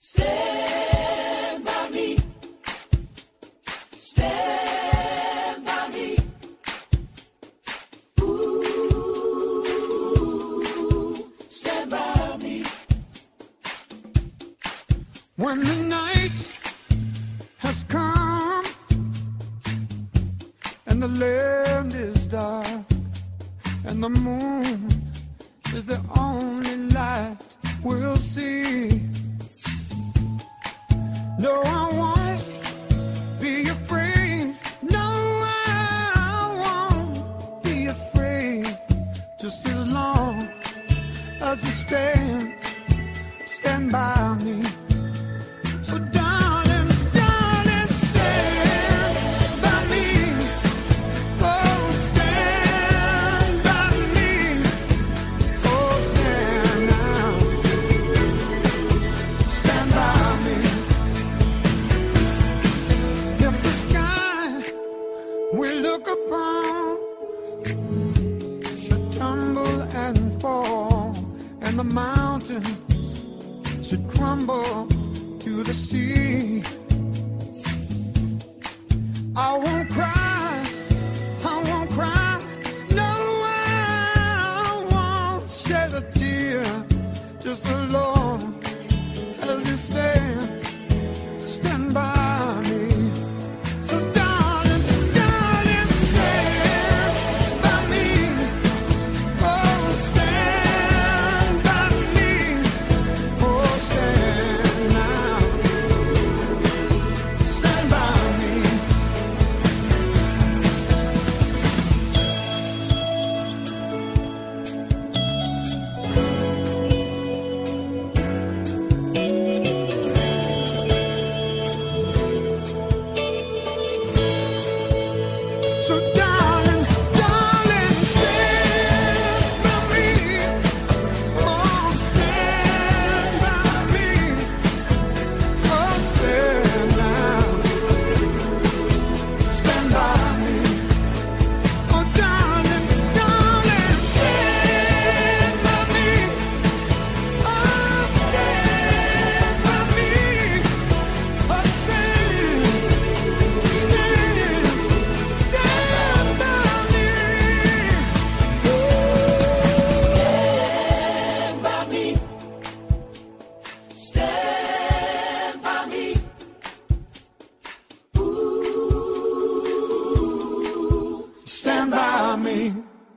Stand by me. Stand by me. Ooh, stand by me. When the night has come and the land is dark and the moon is the only light we'll see. No, I won't be afraid. No, I won't be afraid. Just as long as you stand by me. So darling, darling, stand by me. Oh, stand by me. Oh, stand now. Stand by me. If the sky we look upon should tumble and fall, and the mountains should crumble to the sea, I won't cry, I won't cry. No, I won't shed a tear. Just as long as you stand by me. So darling, darling, stand by me. Oh, stand by me. Oh, stand now. Stand by me. So darling, darling, stand by me. Oh, stand by me. Oh, stand now. Stand by me. Oh, darling, darling, stand by me. Oh, stand by me. Oh, stand by me. Stand by me. Stand by me. Ooh, Stand by me.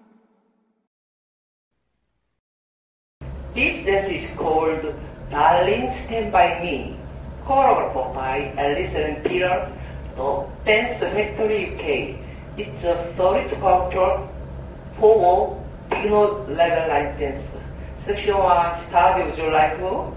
This dance is called Darling Stand By Me, choreographed by Alison and Peter, the Dance Factory UK. It's a 30 character, formal, beginner level line dance. Section 1, start, would you like to?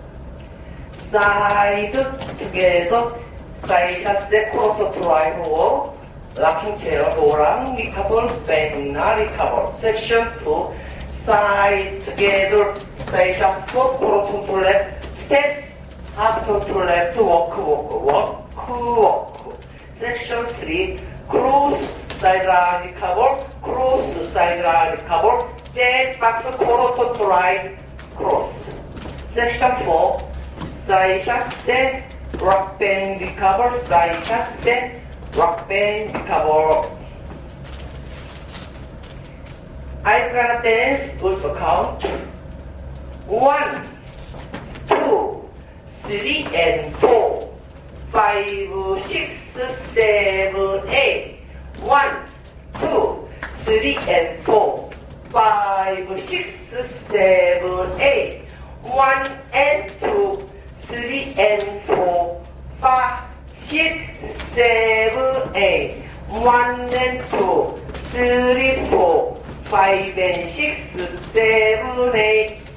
Side together, side chasse, quarter to right roll, rocking chair, orang, recover, bend, recover. Section 2, side together, side shuffle, quarter to left, step, after to left, walk, walk, walk, walk. Section 3, cross, side right, recover, cross, side right, recover, jazz box, quarter to right, cross. Section 4, side chasse, rock band, recover, side chasse, rock band, recover. I'm gonna dance, also count. 1, 2, 3, and 4, 5, 6, 7, 8. 1, 2, 3, and 4, 5, 6, 7, 8. 1 and 2, 3 and 4, 5, 6, 7, 8. 1 and 2, 3, 4, 5 and 6, 7, 8.